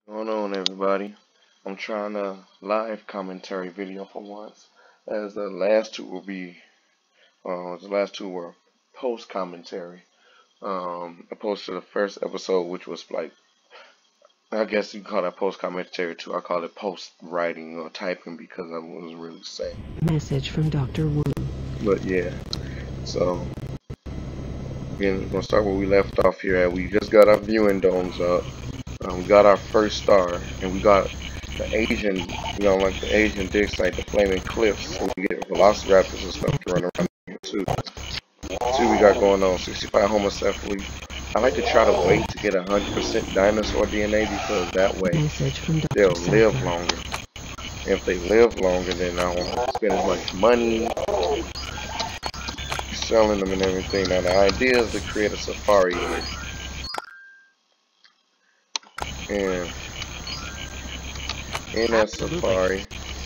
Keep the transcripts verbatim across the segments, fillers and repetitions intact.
Going on, everybody? I'm trying a live commentary video for once, as the last two will be, uh, the last two were post commentary. Um, opposed to the first episode, which was like, I guess you call that post commentary too. I call it post writing or typing because I wasn't really saying. Message from Doctor Wu. But yeah, so again, we're gonna start where we left off here. At we just got our viewing domes up. Um, we got our first star, and we got the Asian, you know, like the Asian dig site, the Flaming Cliffs. So we get velociraptors and stuff to run around here too. See what we got going on. sixty-five homocephaly. I like to try to wait to get one hundred percent dinosaur D N A because that way they'll live longer. If they live longer, then I won't spend as much money selling them and everything. Now the idea is to create a safari here. And in that safari,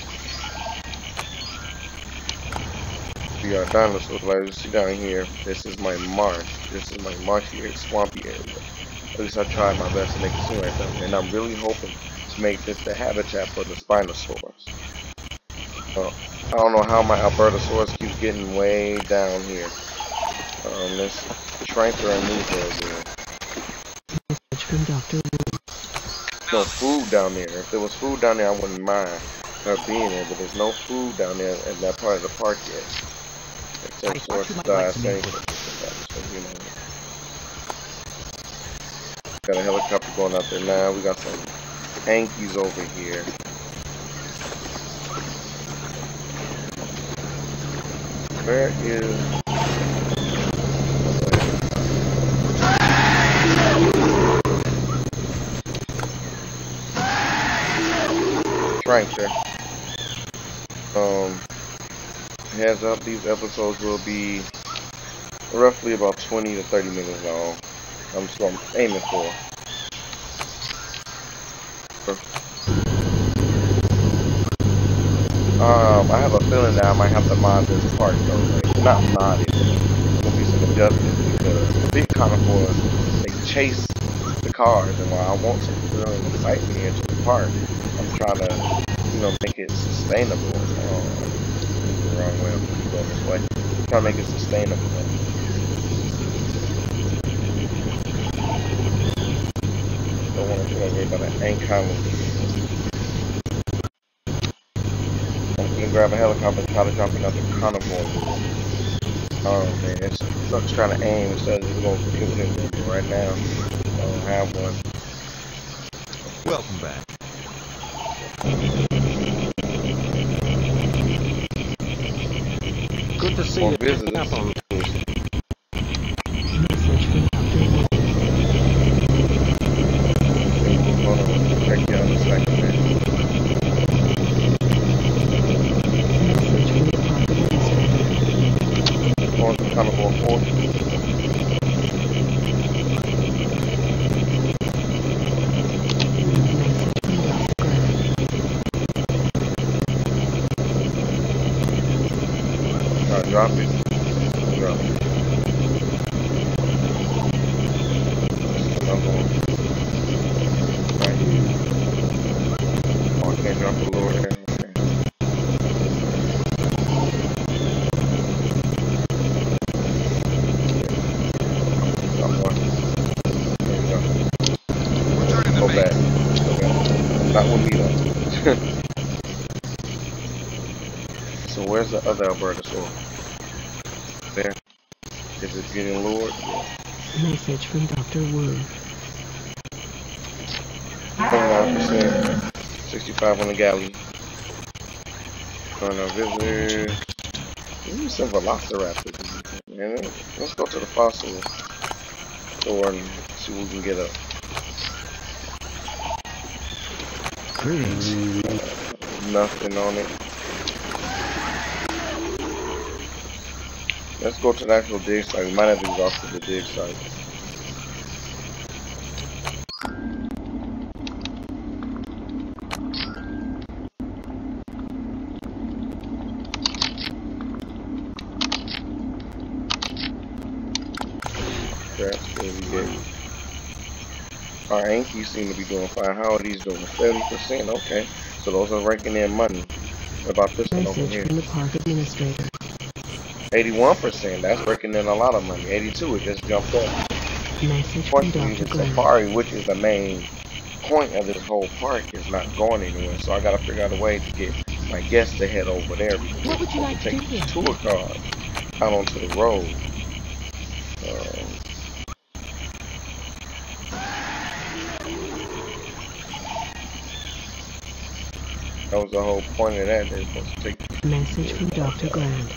we got dinosaurs. Like you see down here, this is my marsh. This is my marshy, swampy area. At least I tried my best to make it seem like that. And I'm really hoping to make this the habitat for the Spinosaurus. Uh, I don't know how my Albertosaurus keeps getting way down here. Um, this Shrinker and Nuvo again. Message from Doctor No food down there. If there was food down there, I wouldn't mind her being there, but there's no food down there in that part of the park yet. Except for us die saying so, you know. Got a helicopter going out there now. We got some hankies over here. Where is Shrinker? Um, heads up, these episodes will be roughly about twenty to thirty minutes long. I'm so I'm aiming for. Um, I have a feeling that I might have to mod this part though. Like, not mod it. There's gonna be some adjustments because the big carnivores, they chase the cars, and while I want some thrill and excitement here to the park, I'm trying to, you know, make it sustainable. Um, the wrong way, I'm going this way. I'm trying to make it sustainable. Don't want to worry about an anchor. I'm gonna grab a helicopter and try to jump another carnivore. Oh man, it's sucks trying to aim instead of just going for killing right now. I don't have one. Welcome back. Good to see More you visitors. picking up on this. Message from Doctor Wu. Hold on, check you out in a second, man. Message from the park administrator. Going to carnivore four. Drop it. Drop it. Another one. Right here. Oh, I can't drop the lower end. Okay. Drop one. There you go. Go back. Go back. Not with me though. So where's the other Albertosaurus? There. Is it getting lured? Message from Doctor Wu. twenty-nine percent. sixty-five on the galley. On our visitors. Maybe some velociraptors. Man, let's go to the fossil store and see what we can get up. Greetings. Uh, nothing on it. Let's go to the actual dig site. We might have to exhaust the dig site. That's where we get. Our Yankees seem to be doing fine. How are these doing? thirty percent. Okay. So those are raking in money. What about this one over Message here? from the park administrator. eighty-one percent. That's raking in a lot of money. eighty-two. It just jumped up. Message from Unfortunately, Doctor the Glenn. safari, which is the main point of this whole park, is not going anywhere. So I gotta figure out a way to get my guests to head over there because What would you like to take do here? tour cars out onto the road. Um, that was the whole point of that. They're supposed to take Message from Doctor Grant.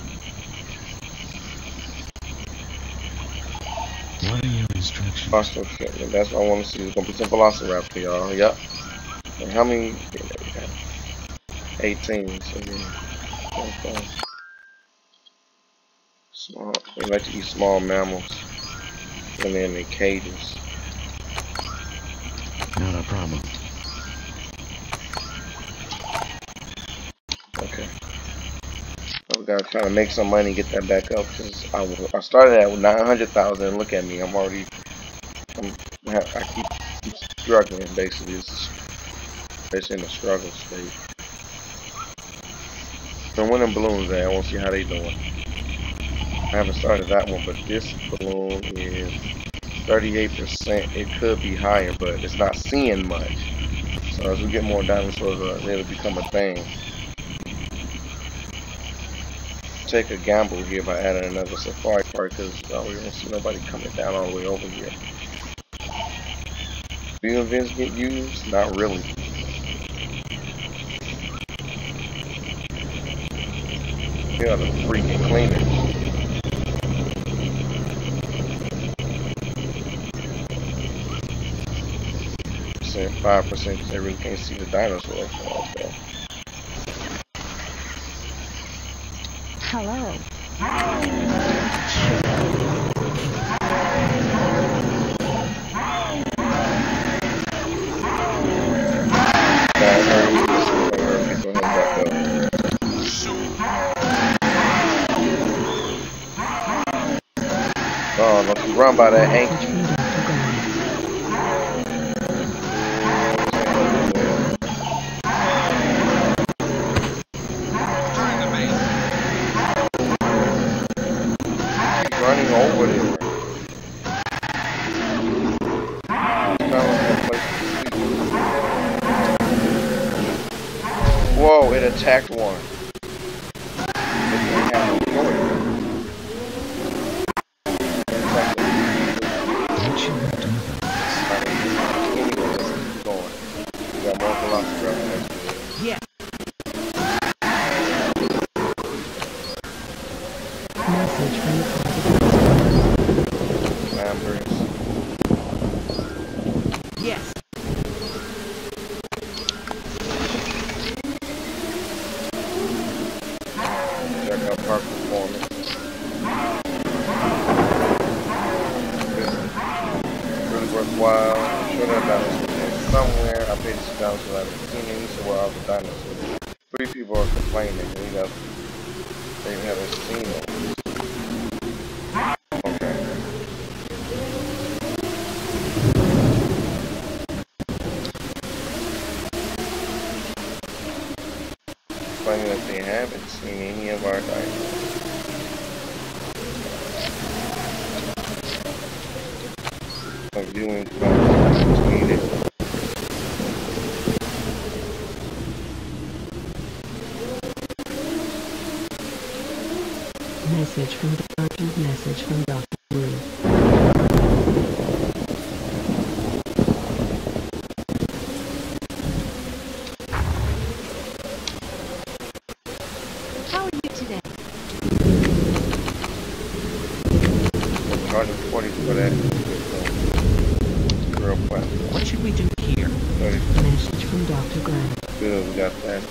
What are your instructions? Boston Fitness. That's what I want to see. There's gonna be some Velociraptor, y'all. Yep. And how many? eighteen. So yeah. Okay. Small. They like to eat small mammals when they're in their cages. Not a problem. Okay. We gotta try to make some money, get that back up. Cause I, I started at nine hundred thousand. Look at me, I'm already. I'm, I keep, keep struggling. Basically, it's basically in a struggle state. So when them balloons at, I want to see how they doing. I haven't started that one, but this balloon is thirty-eight percent. It could be higher, but it's not seeing much. So as we get more dinosaurs, uh, it'll become a thing. Take a gamble here by adding another safari park because uh, we don't see nobody coming down all the way over here. Do events get used? Not really. Here are the freaking cleaners. five percent because they really can't see the dinosaurs. Okay. Hello. Oh, don't you run by that Yankee. Running over there. Whoa, it attacked one. It didn't have no choice. What should we do about Anyway, let's keep going. We got more Velociraptor next to it. Yeah. Message from the park. Lambert. Yes. Check out park performance. Really worthwhile. I'm sure that dinosaur is somewhere. I paid this dinosaur I haven't seen any, so where are the dinosaurs? Three people are complaining. We got, they haven't seen them. Okay. Funny that they haven't seen any of our dinosaurs. A viewing function needed. Message from the urgent message from Doctor Wu. How are you today? one hundred forty for that girl platform. What should we do here? thirty. Message from Doctor Grant. Good, we got that.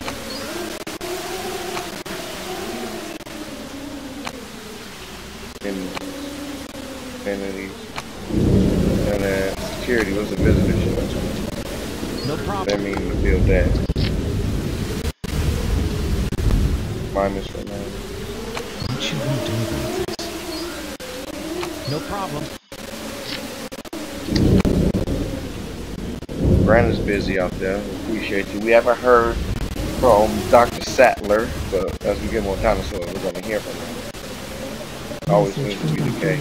Amenities. And uh, security was a visitor. No problem. That means to build that. Minus for now. What should we do about this? No problem. Grant is busy out there. We appreciate you. We haven't heard from Doctor Sattler, but as we get more dinosaurs, we're going to hear from him. Always seems to be the case.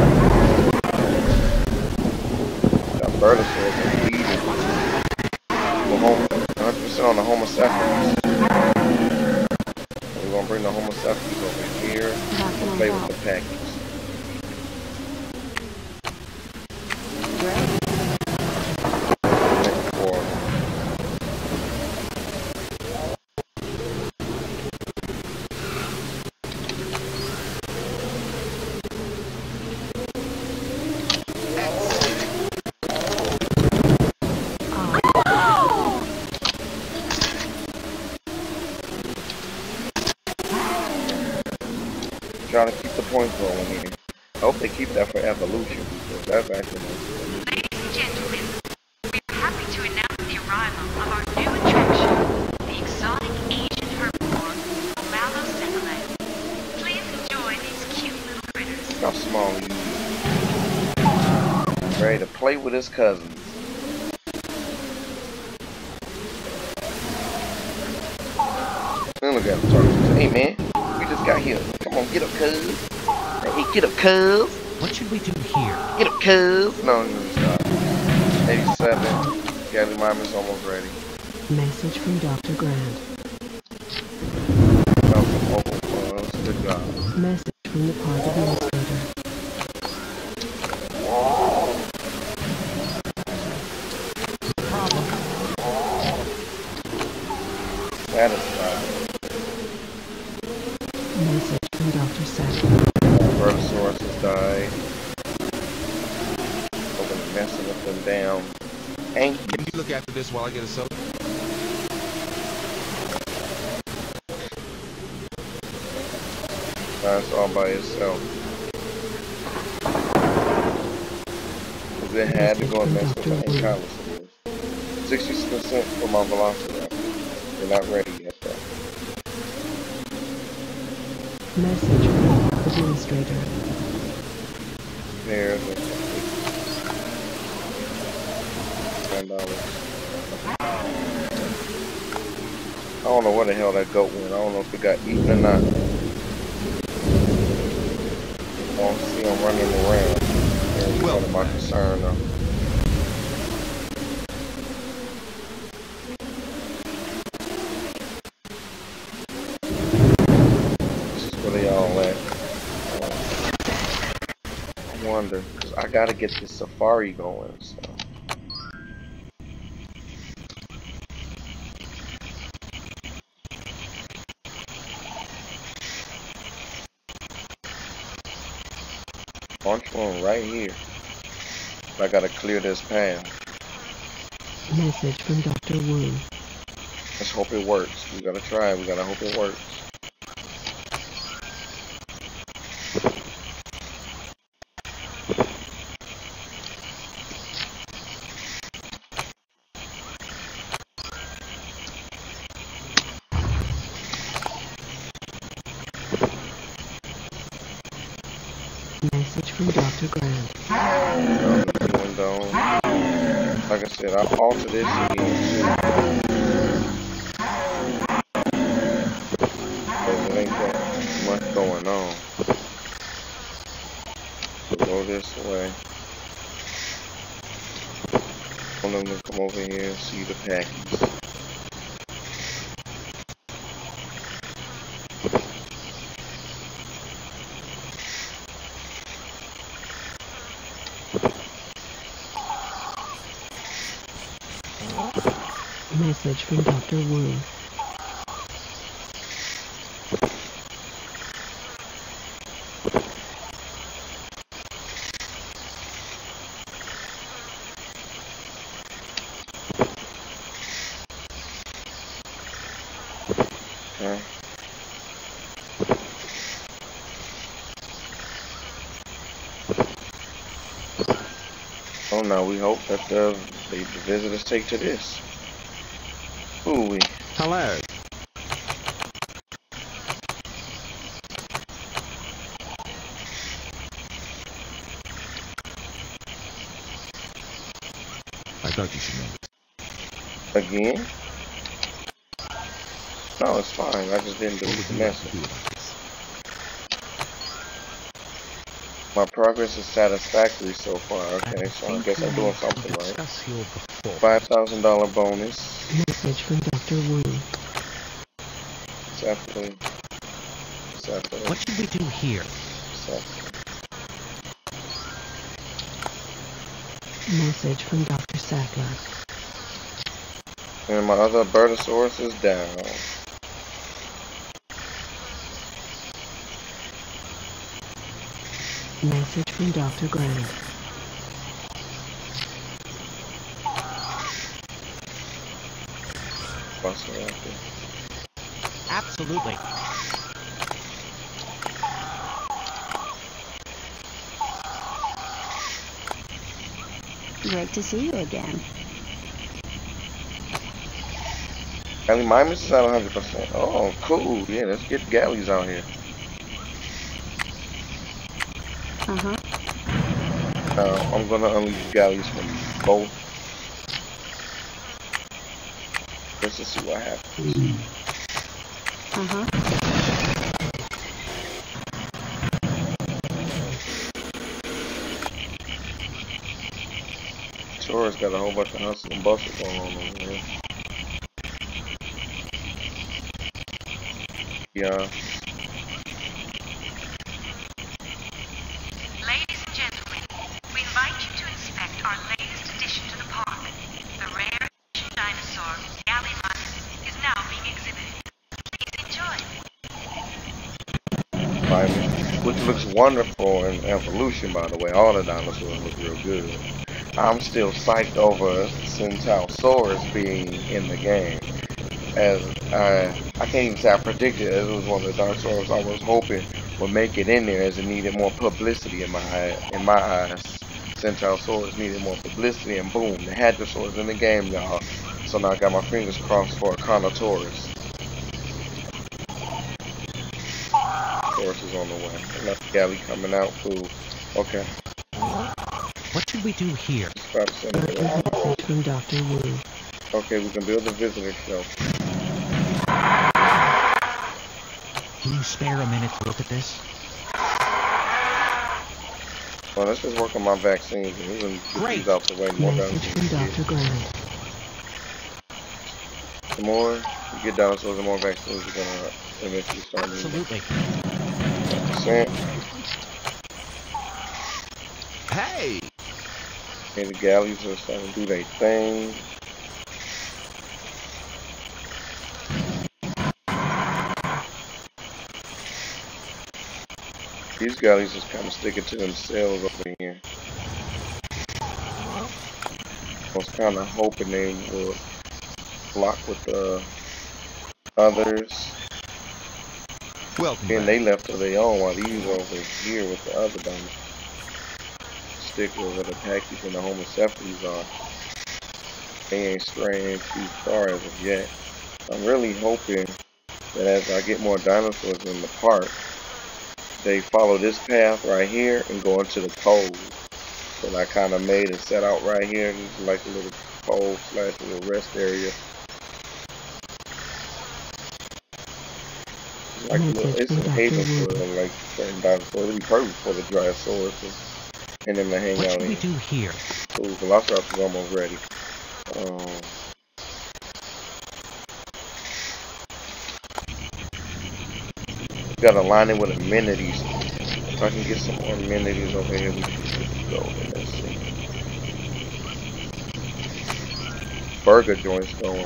Got Bertosaurus and Eden. one hundred percent on the Homo sapiens. We're going to bring the Homo sapiens over here and play with the package. Trying to keep the points rolling here. I hope they keep that for evolution, because that's actually nice. Ladies and gentlemen, we're happy to announce the arrival of our new attraction, the exotic Asian herbivore, Mallocephalus. Please enjoy these cute little critters. Look how small he is. Ready to play with his cousins. And look at him talking. Hey man, we just got here. Come on, get up, cuz. Hey, get up, cuz. What should we do here? Get up, cuz. No, no, stop. eighty-seven. Gally Mama's almost ready. Message from Doctor Grant. Welcome over for us. Good job. Message from the park administrator. Satisfied. Message from Doctor Sattler. Bertosaurus has died. We're gonna messing with them down. Ain't Can you look after this while I get a soda? It's all by itself. Cause it had to go and mess with the Ankylosaurus. sixty percent for my Velociraptor. They're not ready yet though. Message from the park administrator. There's a ten dollars. I don't know where the hell that goat went. I don't know if it got eaten or not. I don't see him running around. That's Well, one of my concern though. This is where they all at. I wonder, cause I gotta get this safari going. So. Bunch one right here. I gotta clear this path. Message from Doctor Wu. Let's hope it works. We gotta try. We gotta hope it works. Message from Doctor Grant. Window. Like I said, I'll alter this again. Because it ain't that much going on. So go this way. I want them to come over here and see the package. Message from Doctor Wu. Okay. Oh no, we hope that the, the, the visitors take to this. Ooh wee. Hello. I thought you should know. Again? No, it's fine. I just didn't delete the message. My progress is satisfactory so far. Okay, so I guess I'm doing something right. Five thousand dollar bonus. Message from Doctor Wu. Exactly. Exactly. What should we do here? Exactly. Message from Doctor Sattler. And my other Bertosaurus is down. Message from Doctor Grant. Velociraptor. Absolutely. Great to see you again. Galley, my miss is at one hundred percent. Oh, cool. Yeah, let's get galleys out here. Uh-huh. Uh, I'm gonna unleash galleys from both. Let's just see what happens. Uh-huh. Taurus got a whole bunch of hustle and bustle going on over here. Yeah. Ladies and gentlemen, we invite you to inspect our latest addition to the park. The rare Asian dinosaur, Gallimimus, is now being exhibited. Please enjoy. Finally. Which looks wonderful in evolution, by the way. All the dinosaurs look real good. I'm still psyched over Centaurosaurus being in the game. As I, I can't even say I predicted it. It was one of the dinosaurs I was hoping would make it in there, as it needed more publicity in my eye, in my eyes. Centaurosaurus needed more publicity, and boom, the Hadrosaurus in the game, y'all. So now I got my fingers crossed for a Carnotaurus. Taurus is on the way. Another galley coming out. Cool. Okay. What should we do here? About to send it out. Message from Doctor Wu. Okay, we can build a visitor show. Can you spare a minute to look at this? Well, let's just work on my vaccines and we can get Great. these out the way more down. Message from Doctor Grant. The more you get dinosaurs, the more vaccines you're gonna eventually start needing. Absolutely. Percent. Hey! Okay, the galleys are starting to do their thing. These galleys just kind of sticking to themselves over here. I was kind of hoping they would block with the others. Welcome. And they left of their own while these over here with the other dinosaurs. Stick where the Pachy's and the Homocephalus are. They ain't straying too far as of yet. I'm really hoping that as I get more dinosaurs in the park, they follow this path right here and go into the cove. So I kind of made and set out right here, just like a little cove slash a little rest area. Like a little, it's a haven for like certain dinosaurs. It'd be perfect for the Dryosaurus and them to hang What out should in. we do here? Cool, Velociraptor's almost ready. Um, gotta line it with amenities. If I can get some more amenities over here, we can just go. Let's see. Burger joints going.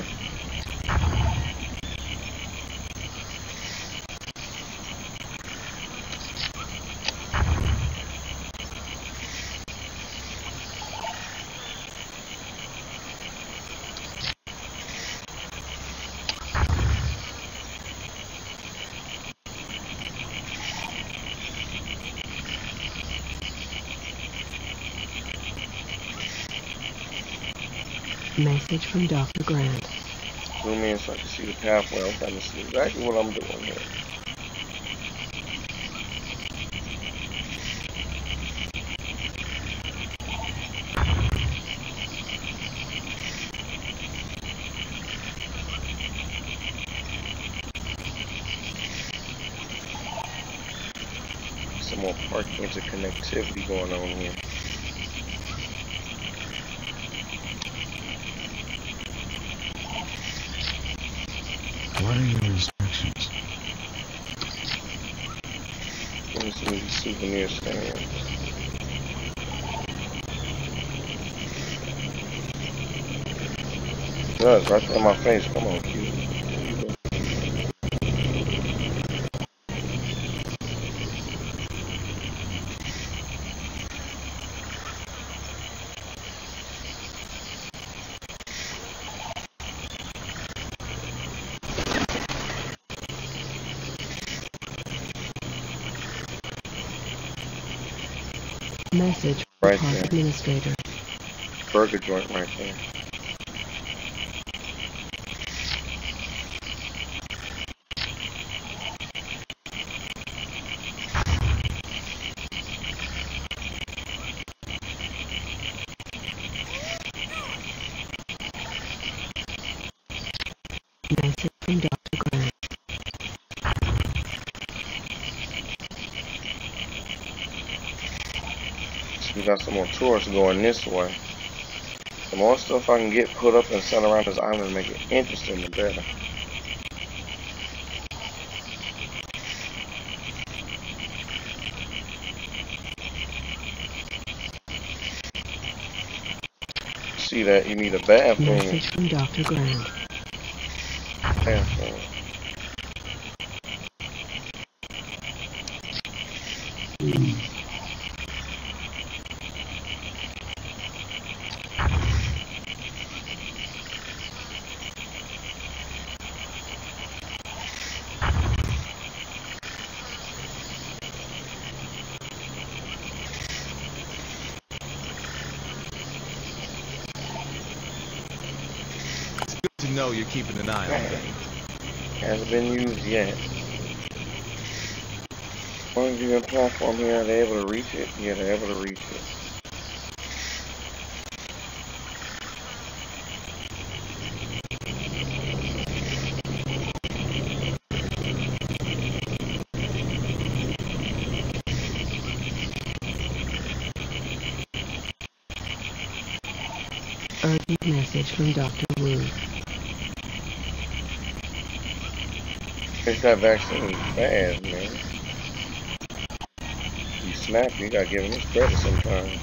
Message from Doctor Grant. Zoom in so I can see the pathway. I'm trying to see exactly what I'm doing here. more park interconnectivity going on here. What are your instructions? Let me see these souvenir stands. It does, right there in my face. Come on, Q. Message from Right Park there. Administrator. Burger joint right there. Message from Doctor Grant. We got some more tourists going this way. The more stuff I can get put up and set around this island, make it interesting, the better. See that you need a bathroom. Message from Doctor Grant. Bathroom. To know you're keeping an eye on things. Hasn't been used yet. One of you on platform here, are they able to reach it? Yeah, they're able to reach it. Urgent message from Doctor Wu. It's that vaccine is bad, man. You snap, you gotta give him his credit sometimes.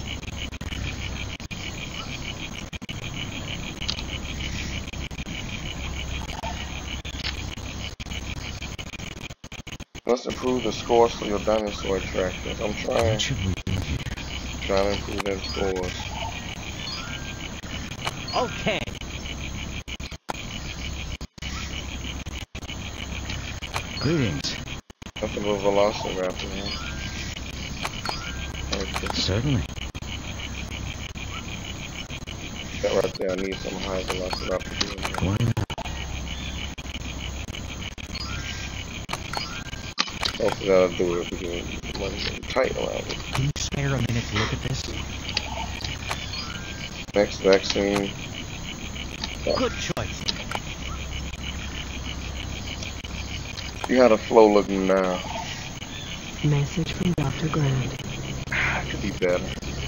Let's improve the scores for your dinosaur attractors. I'm trying, What should we do here? trying to improve them scores. Okay. Greetings. Nothing but Velociraptor, man. Okay. Certainly. That right there, I need some high Velociraptor doing that. Why not? Hopefully that'll do it. We can run tight around it. Can you spare a minute to look at this? Next vaccine. Good choice. See how the flow looking now. Message from Doctor Grant. It could be better.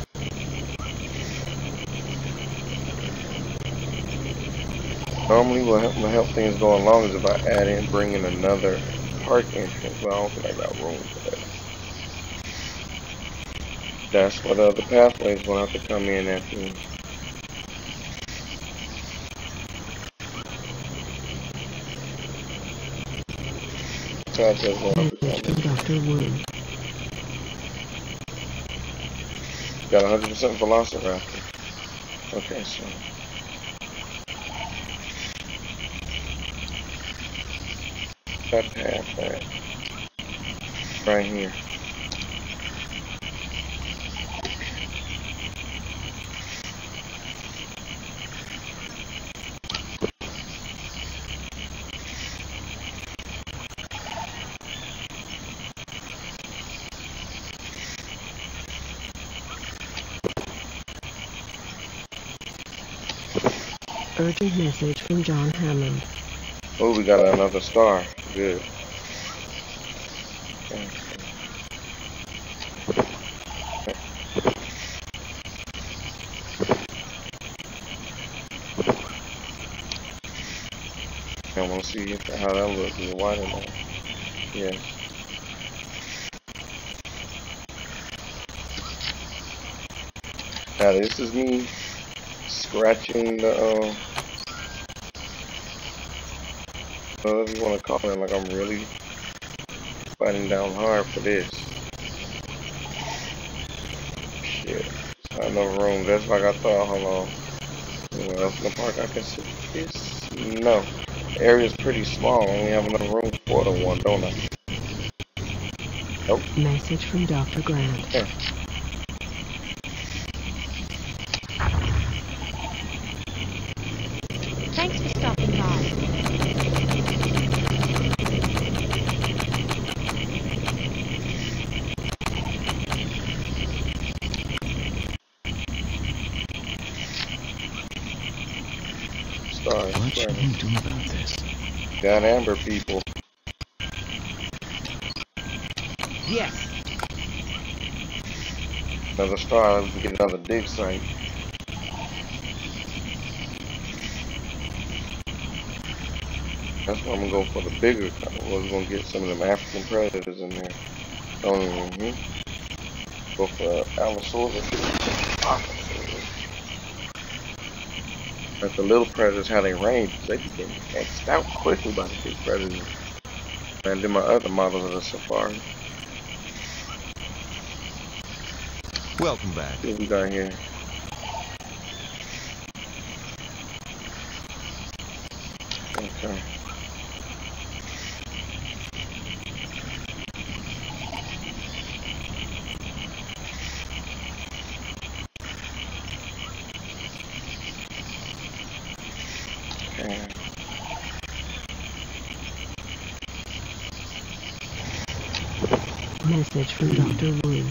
Normally what help, what help things go along is if I add in, bring in another park entrance, but I don't think I got room for that. That's where the other pathways will have to come in at the pathways will have to Message come in. from Doctor Wu. Got one hundred percent Velociraptor. Okay, so that pathway right here. Urgent message from John Hammond. Oh, we got another star. Good. Okay. I want to see how that looks. Is it white or not? Yes. Now this is me scratching the, uh, whatever you want to call it, like I'm really fighting down hard for this. Shit. It's not enough room. That's like I thought. Hold on. Anywhere else in the park I can see this? No. The area's pretty small. I only have enough room for the one, don't I? Nope. Message from Doctor Grant. Yeah. Thanks for stopping by. Star. What should we do about this? Got amber people. Yes. Another star. We can get another dig site. That's why I'm gonna go for the bigger. We're gonna get some of them African predators in there. Don't even go for Allosaurus. But the little predators, how they range, they can get X'd out quickly by the big predators. And then my other models of the safari. Welcome back. What we got here? Okay. Okay. Message from Doctor Wu.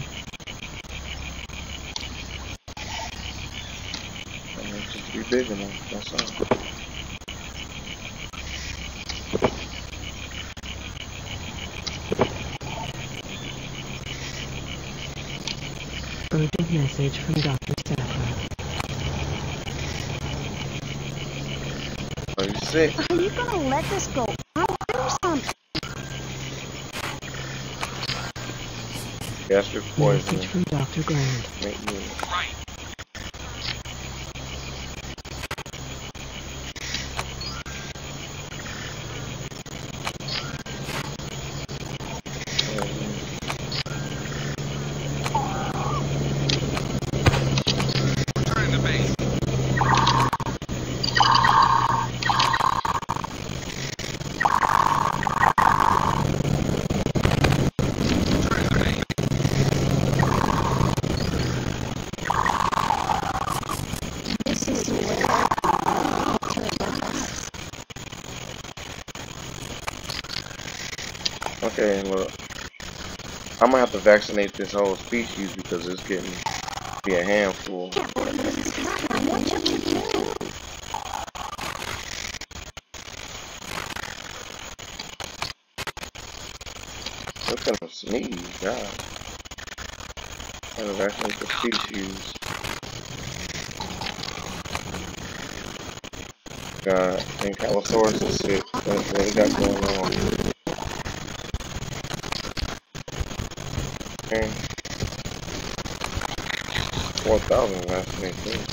Just be big enough, that's all. Urgent message from Doctor Sapper. Are you sick? Are you gonna let this go? I'll do something. Gastric Message poisoning. from Doctor Grant. Make me. Return to base. Return to base. This is where I survive. Okay, look. I'm gonna have to vaccinate this whole species because it's getting to be a handful. Can't believe this is happening. What should we do? Look at them sneeze, God. Gotta vaccinate the species. God, I think Allosaurus is sick. That's what we got going on. Okay. four thousand vaccinated.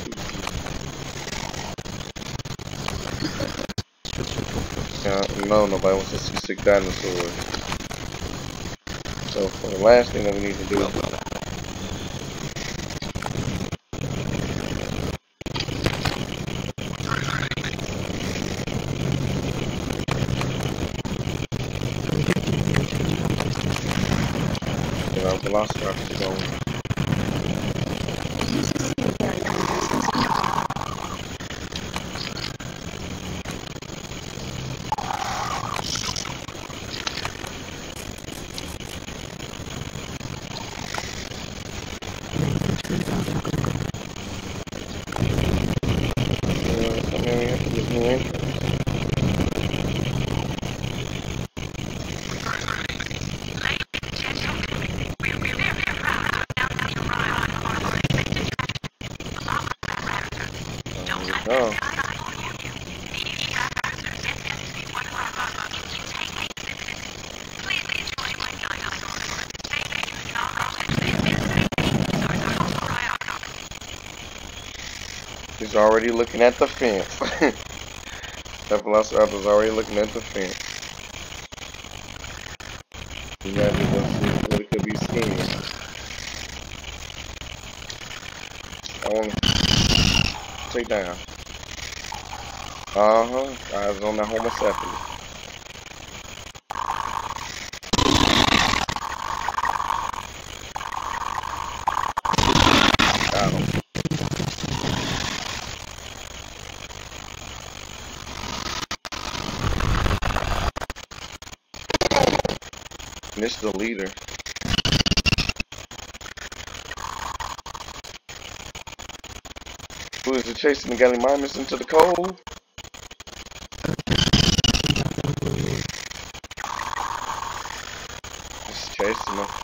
Yeah, no, nobody wants to see sick dinosaurs. So, for the last thing that we need to do, get our velociraptor going. Oh. He's already looking at the fence. That Velociraptor's already looking at the fence. Imagine what what it could be scheming. I want to take down. Uh-huh. Eyes on the homocephaly. Got him. Missed the leader. Who is it chasing the Gallimimus into the cove? Just chasing him.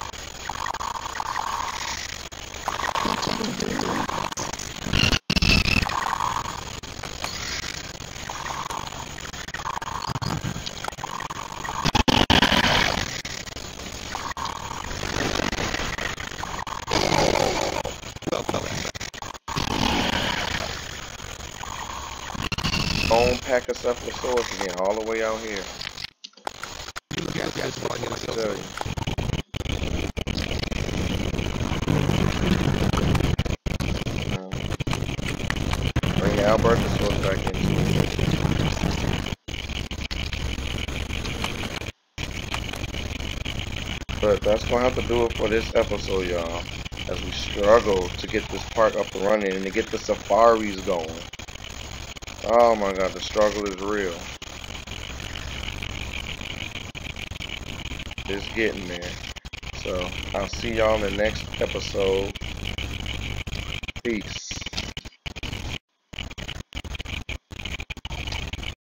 Own Pachycephalosaurus again, all the way out here. I tell you. Uh, bring the Albertosaurus back into it. But that's gonna have to do it for this episode, y'all. As we struggle to get this park up and running and to get the safaris going. Oh my god, the struggle is real. It's getting there. So, I'll see y'all in the next episode. Peace.